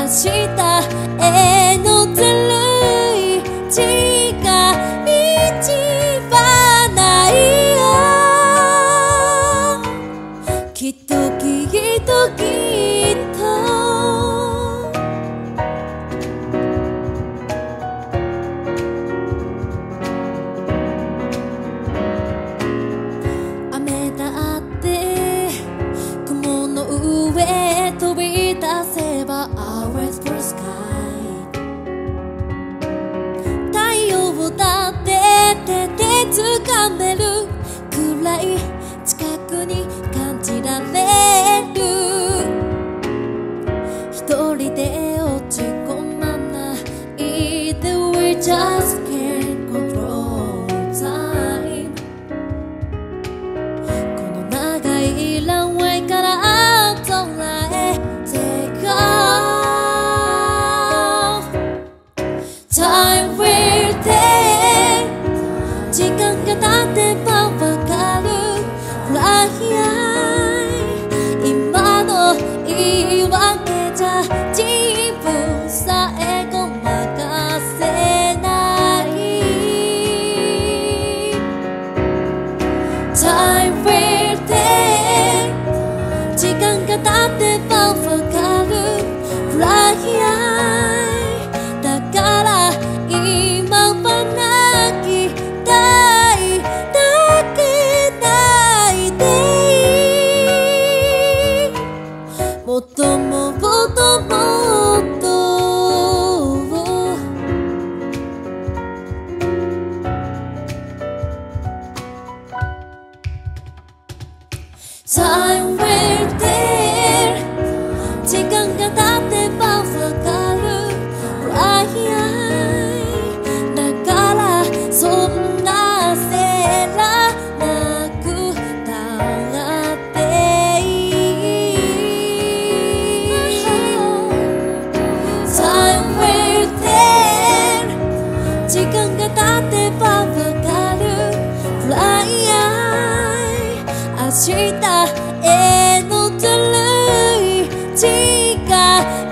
日へのずるい近道はないよ。きっときっときっと雨だって雲の上へ飛び出せば Always blue sky 太陽だって手で掴めるくらい近くに感じられる。一人で落ち込まないで We just can't control time この長いランウェイから空へ Take off Time will take 時間が経てばわかる今の言い訳じゃ自分さえごまかせない Time will take 時間が経てばわかるくらいだから今は泣きたいもっともっともっと Time will take 時間が経てばわかるくらいだからそんな焦らなくたっていい時間が経てばわかるくらい明日へのずるい近